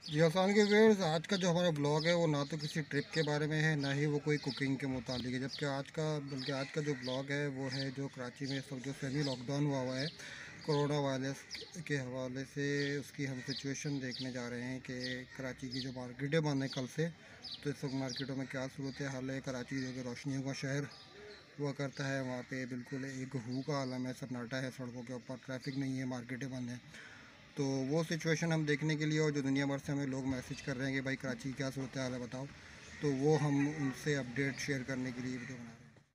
जी आसान के व्यूअर्स, आज का जो हमारा ब्लॉग है वो ना तो किसी ट्रिप के बारे में है, ना ही वो कोई कुकिंग के मुतालिक है। जबकि आज का जो ब्लॉग है वो है जो कराची में सब जो सेमी लॉकडाउन हुआ है कोरोना वायरस के हवाले से, उसकी हम सिचुएशन देखने जा रहे हैं कि कराची की जो मार्केटें बंद हैं कल से। तो इस वक्त मार्केटों में क्या सूरत हाल है। कराची जो कि रोशनियों का शहर हुआ करता है, वहाँ पे बिल्कुल एक हू का आलम है, सन्नाटा है, सड़कों के ऊपर ट्रैफिक नहीं है, मार्केटें बंद हैं। तो वो सिचुएशन हम देखने के लिए, और जो दुनिया भर से हमें लोग मैसेज कर रहे हैं कि भाई कराची की क्या सूरत हाल है बताओ, तो वो हम उनसे अपडेट शेयर करने के लिए वीडियो बना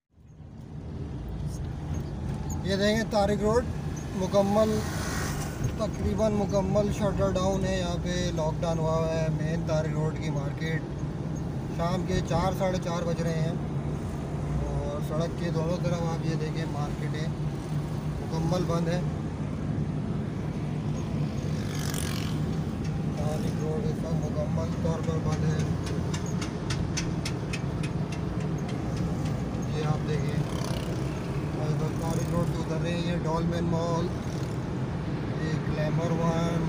रहे हैं। ये देखें तारिक रोड मुकम्मल, तकरीबन मुकम्मल शटर डाउन है। यहाँ पे लॉकडाउन हुआ है मेन तारिक रोड की मार्केट। शाम के 4 साढ़े 4 बज रहे हैं और सड़क के दोनों तरफ आप ये देखें मार्केटें मुकम्मल बंद है। तारिक रोड इस वक्त मुकम्मल तौर पर बंद है। ये आप देखिए तारिक रोड से उतर रहे हैं। ये डॉलमेन मॉल, ये ग्लैमर वन,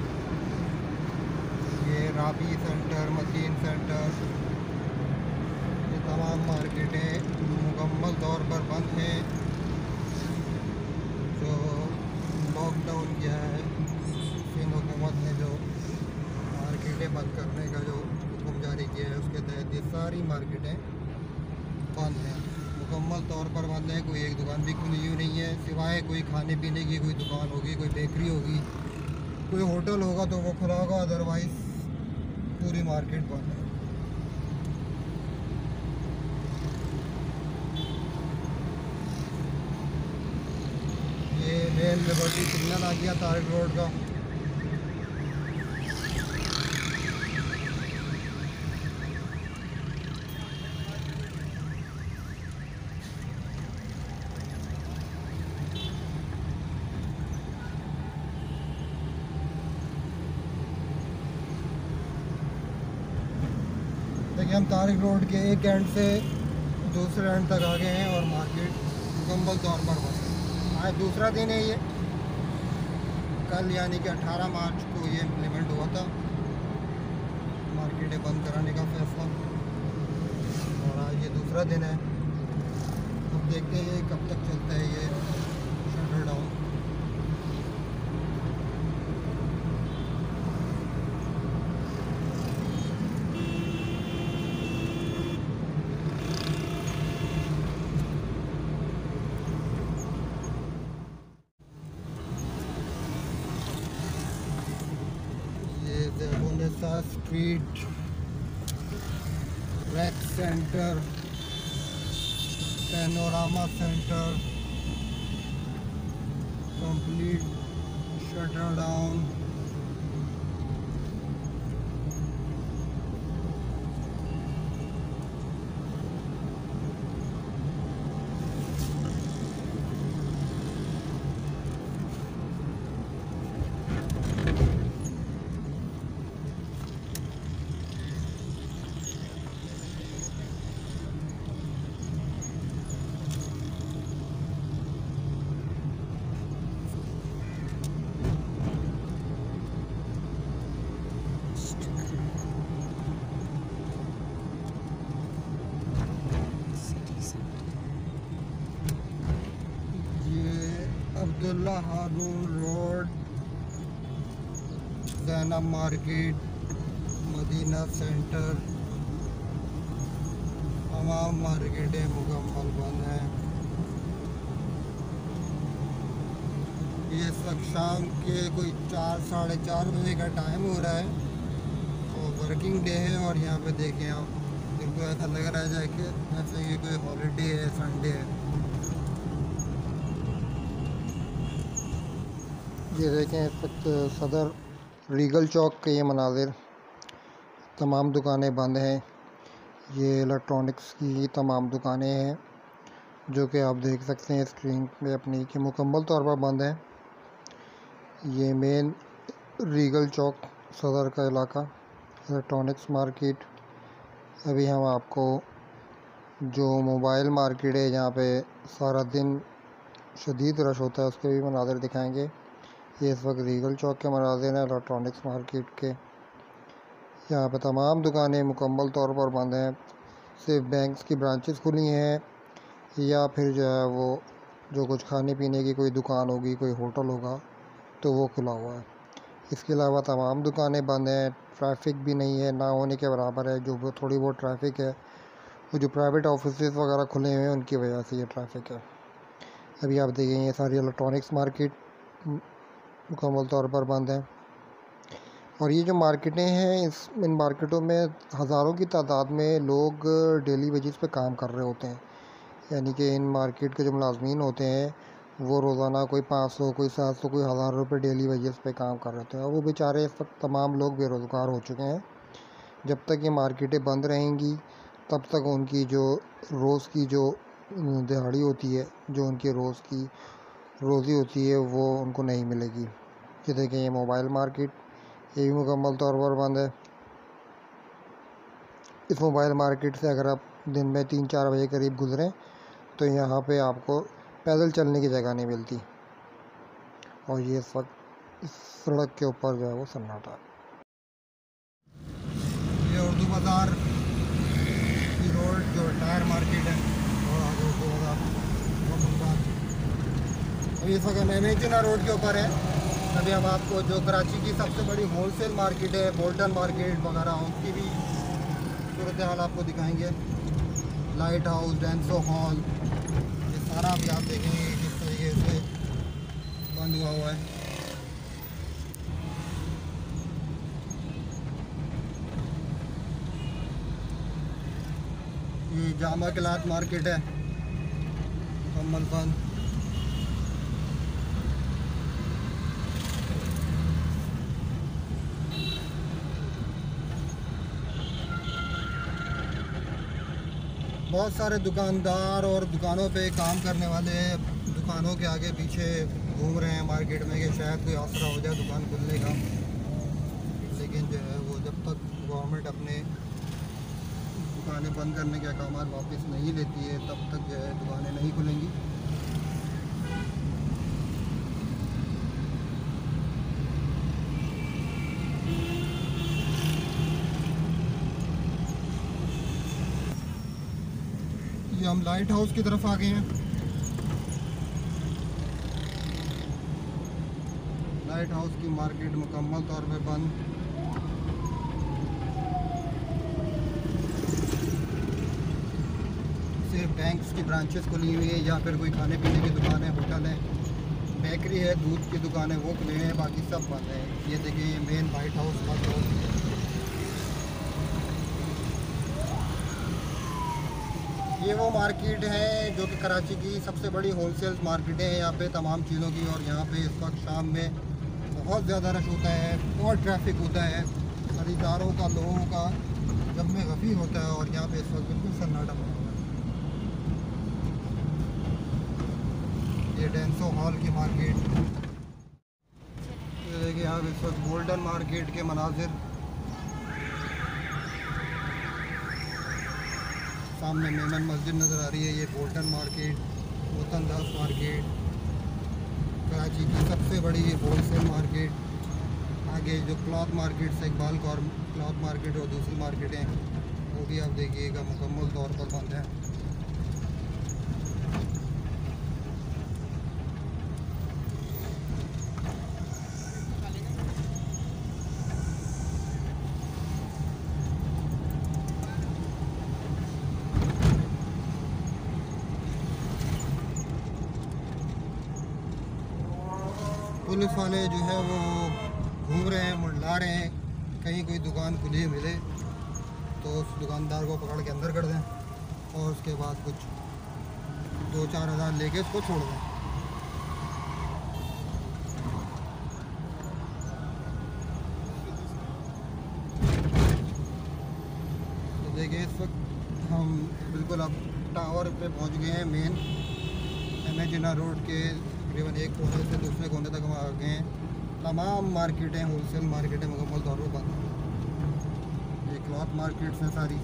ये राबी सेंटर, मशीन सेंटर, ये तमाम मार्केटें मुकम्मल तौर पर बंद हैं। जो लॉकडाउन किया है सिंध हुकूमत ने, जो मार्केटें बंद करने का जो हुक्म जारी किया है, उसके तहत ये सारी मार्केटें बंद हैं, मुकम्मल तौर पर बंद है। कोई एक दुकान भी खुली हुई नहीं है, सिवाय कोई खाने पीने की कोई दुकान होगी, कोई बेकरी होगी, कोई होटल होगा तो वो खुला होगा, अदरवाइज़ पूरी मार्केट बंद है। ये मेन लिबर्टी सिग्नल आ गया तारिक रोड का। देखिए हम तारिक रोड के एक एंड से दूसरे एंड तक आ गए हैं और मार्केट मुकम्मल तौर पर बंद है। आज दूसरा दिन है ये। कल यानी कि 18 मार्च को ये इम्प्लीमेंट हुआ था, मार्केटें बंद कराने का फैसला, और आज ये दूसरा दिन है। अब देखते हैं कब तक चलता है ये शटर डाउन। ये देवोनेसा street, rack centre, panorama centre complete shutter down. Abdullah Haroon road, Zainab market, Madina centre, तमाम मार्केटें मुकम्मल बंद हैं। ये सब शाम के कोई 4 साढ़े 4 बजे का टाइम हो रहा है और वर्किंग डे है। और यहाँ पे देखें आप, बिल्कुल ऐसा लग रहा है कि जैसे कि कोई हॉलीडे है, संडे है। ये देखें इस वक्त सदर रीगल चौक के ये मनाजिर, तमाम दुकानें बंद हैं। ये इलेक्ट्रॉनिक्स की तमाम दुकानें हैं जो कि आप देख सकते हैं स्क्रीन पे अपनी, कि मुकम्मल तौर पर बंद है। ये मेन रीगल चौक सदर का इलाका, इलेक्ट्रॉनिक्स मार्केट। अभी हम आपको जो मोबाइल मार्केट है जहाँ पे सारा दिन शदीद रश होता है उसके भी मनाजिर दिखाएंगे। ये इस वक्त रीगल चौक के मनाजिर हैं इलेक्ट्रॉनिक्स मार्केट के। यहाँ पे तमाम दुकानें मुकम्मल तौर पर बंद हैं। सिर्फ बैंक्स की ब्रांचेस खुली हैं या फिर जो है वो जो कुछ खाने पीने की कोई दुकान होगी, कोई होटल होगा तो वो खुला हुआ है। इसके अलावा तमाम दुकानें बंद हैं। ट्रैफिक भी नहीं है, ना होने के बराबर है। जो थोड़ी बहुत ट्रैफिक है वो जो प्राइवेट ऑफिस वगैरह खुले हुए हैं उनकी वजह से ये ट्रैफिक है। अभी आप देखें ये सारी इलेक्ट्रॉनिक्स मार्केट मुकम्मल तौर पर बंद है। और ये जो मार्केटें हैं इन मार्केटों में हज़ारों की तादाद में लोग डेली बेसिस पे काम कर रहे होते हैं। यानी कि इन मार्केट के जो मुलाजमीन होते हैं वो रोज़ाना कोई 500, कोई 700, कोई 1000 रुपये डेली वेजेस पे काम कर रहे होते हैं। और वो बेचारे इस वक्त तमाम लोग बेरोज़गार हो चुके हैं। जब तक ये मार्केटें बंद रहेंगी तब तक उनकी जो रोज़ की जो दिहाड़ी होती है, जो उनकी रोज़ की रोज़ी होती है वो उनको नहीं मिलेगी। ये देखें ये मोबाइल मार्केट, ये भी मुकम्मल तौर पर बंद है। इस मोबाइल मार्केट से अगर आप दिन में 3-4 बजे करीब गुजरें तो यहाँ पे आपको पैदल चलने की जगह नहीं मिलती। और ये इस वक्त इस सड़क के ऊपर जो है वो सन्नाटा है। ये उर्दू बाज़ार की रोड जो टायर मार्केट है और आगे उर्दू बाज़ार। अभी इस वक्त हम एमेजिना रोड के ऊपर है। अभी हम आपको जो कराची की सबसे बड़ी होलसेल मार्केट है, बोल्टन मार्केट वगैरह, उसकी भी सूरत हाल आपको दिखाएंगे। लाइट हाउस, डेंसो हॉल, ये सारा भी आप देखेंगे किस तरीके से बंद हुआ है। ये जामा क्लॉथ मार्केट है, मुकम्मल बंद। बहुत सारे दुकानदार और दुकानों पे काम करने वाले दुकानों के आगे पीछे घूम रहे हैं मार्केट में कि शायद कोई आसरा हो जाए दुकान खुलने का। लेकिन जो है वो जब तक गवर्नमेंट अपने दुकानें बंद करने के अहकाम वापस नहीं लेती है तब तक जो है दुकानें नहीं खुलेंगी। ये हम लाइट हाउस की तरफ आ गए हैं। लाइट हाउस की मार्केट मुकम्मल तौर पे बंद। सिर्फ बैंक्स की ब्रांचेस खुली हुई है या फिर कोई खाने पीने की दुकान है, होटल है, बेकरी है, दूध की दुकान है, वो खुले हैं, बाकी सब बंद है। ये देखिए ये मेन लाइट हाउस बंद है। ये वो मार्केट है जो कि कराची की सबसे बड़ी होलसेल मार्केट है। यहाँ पे तमाम चीज़ों की, और यहाँ पे इस वक्त शाम में बहुत ज़्यादा रश होता है, बहुत ट्रैफिक होता है, खरीदारों का, लोगों का जब में गफ़ीर होता है। और यहाँ पे इस वक्त बिल्कुल सन्नाटा पड़ा हुआ है। ये डेंसो हॉल की मार्केट, ये देखिए आप इस वक्त गोल्डन मार्केट के मनाजिर। सामने मेमन मस्जिद नज़र आ रही है। ये golden market, Watandas market, Karachi की सबसे बड़ी होलसेल मार्केट। आगे जो क्लॉथ मार्केट से इकबाल क्लॉथ मार्केट और दूसरी मार्केटें वो भी आप देखिएगा मुकम्मल तौर पर बंद है। पुलिस वाले जो है वो घूम रहे हैं, मंडला रहे हैं, कहीं कोई दुकान खुली मिले तो उस दुकानदार को पकड़ के अंदर कर दें और उसके बाद कुछ 2-4 हज़ार लेके उसको छोड़ दें। तो देखिए इस वक्त हम बिल्कुल अब टावर पे पहुंच गए हैं। मेन एमेजिना रोड के तकरीबन एक कोने से दूसरे कोने तक हम आ गए हैं। तमाम मार्केटें, होलसेल मार्केटें मुकम्मल तौर पर बंद हैं। ये क्लॉथ मार्केट्स हैं सारी।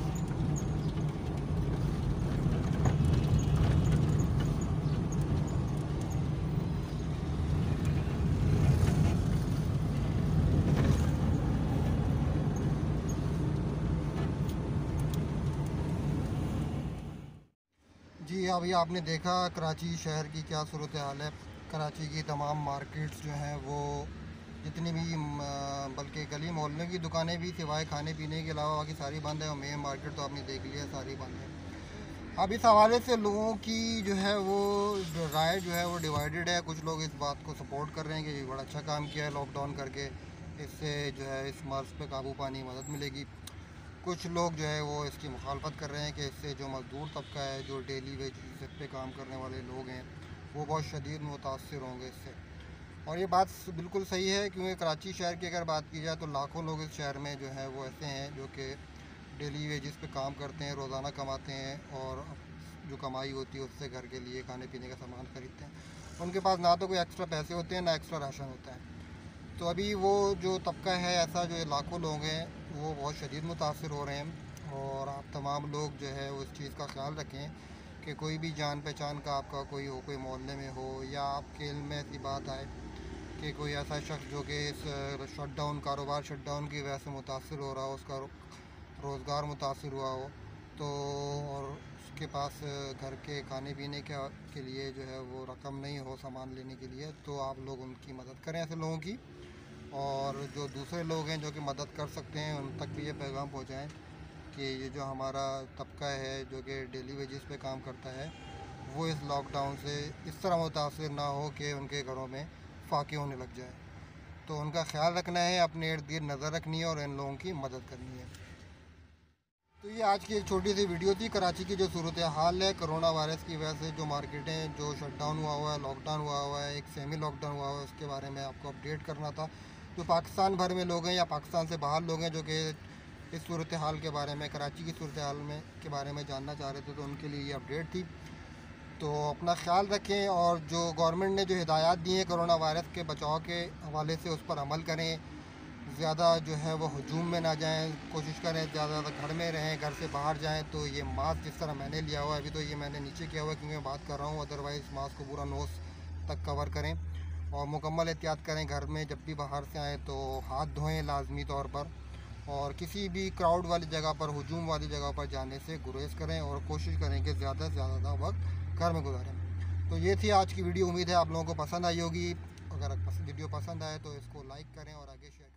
जी, अभी आपने देखा कराची शहर की क्या सूरत हाल है। कराची की तमाम मार्केट्स जो हैं वो जितनी भी बल्कि गली मोहल्ले की दुकानें भी सिवाय खाने पीने के अलावा बाकी सारी बंद है, और मेन मार्केट तो आपने देख लिया सारी बंद है। अब इस हवाले से लोगों की जो है वो जो राय जो है वो डिवाइडेड है। कुछ लोग इस बात को सपोर्ट कर रहे हैं कि ये बड़ा अच्छा काम किया है लॉकडाउन करके, इससे जो है इस मर्ज़ पे काबू पाने की मदद मिलेगी। कुछ लोग जो है वो इसकी मुखालफत कर रहे हैं कि इससे जो मज़दूर तबका है, जो डेली वेज पे काम करने वाले लोग हैं, वो बहुत शदीद मुतासर होंगे इससे। और ये बात बिल्कुल सही है, क्योंकि कराची शहर की अगर बात की जाए तो लाखों लोग इस शहर में जो है वो ऐसे हैं जो कि डेली वेजेस पे काम करते हैं, रोज़ाना कमाते हैं, और जो कमाई होती है उससे घर के लिए खाने पीने का सामान ख़रीदते हैं। उनके पास ना तो कोई एक्स्ट्रा पैसे होते हैं, ना एक्स्ट्रा राशन होता है। तो अभी वो जो तबका है ऐसा, जो लाखों लोग हैं, वो बहुत शदीद मुतासर हो रहे हैं। और आप तमाम लोग जो है उस चीज़ का ख्याल रखें कि कोई भी जान पहचान का आपका कोई हो, कोई मोहल्ले में हो, या आपके इल्म में ऐसी बात आए कि कोई ऐसा शख्स जो कि इस कारोबार शटडाउन की वजह से मुतासर हो रहा हो, उसका रोज़गार मुतासर हुआ हो, तो और उसके पास घर के खाने पीने के लिए जो है वो रकम नहीं हो सामान लेने के लिए, तो आप लोग उनकी मदद करें ऐसे लोगों की। और जो दूसरे लोग हैं जो कि मदद कर सकते हैं, उन तक भी ये पैगाम पहुंचाएं कि ये जो हमारा तबका है जो कि डेली वेजेस पे काम करता है, वो इस लॉकडाउन से इस तरह मुतासर ना हो कि उनके घरों में फाके होने लग जाए। तो उनका ख्याल रखना है, अपने इर्द गिर्द नज़र रखनी है, और इन लोगों की मदद करनी है। तो ये आज की एक छोटी सी वीडियो थी कराची की जो सूरत हाल है कोरोना वायरस की वजह से, जो मार्केटें जो शटडाउन हुआ है, लॉकडाउन हुआ है, एक सेमी लॉकडाउन हुआ है, उसके बारे में आपको अपडेट करना था। जो पाकिस्तान भर में लोग हैं या पाकिस्तान से बाहर लोग हैं जो कि इस सूरत हाल के बारे में, कराची की सूरत हाल में के बारे में जानना चाह रहे थे, तो उनके लिए ये अपडेट थी। तो अपना ख्याल रखें, और जो गवर्नमेंट ने जो हिदायत दी हैं कोरोना वायरस के बचाव के हवाले से, उस पर अमल करें। ज़्यादा जो है वो हजूम में ना जाएं, कोशिश करें ज़्यादा घर में रहें। घर से बाहर जाएं तो ये मास्क जिस तरह मैंने लिया हुआ है, अभी तो ये मैंने नीचे किया हुआ है क्योंकि मैं बात कर रहा हूँ, अदरवाइज़ मास्क को पूरा नोज़ तक कवर करें। और मुकम्मल एहतियात करें, घर में जब भी बाहर से आएँ तो हाथ धोएँ लाजमी तौर पर। और किसी भी क्राउड वाली जगह पर, हजूम वाली जगह पर जाने से गुरेज करें, और कोशिश करें कि ज़्यादा से ज़्यादा वक्त घर में गुजारें। तो ये थी आज की वीडियो, उम्मीद है आप लोगों को पसंद आई होगी। अगर वीडियो पसंद आए तो इसको लाइक करें और आगे शेयर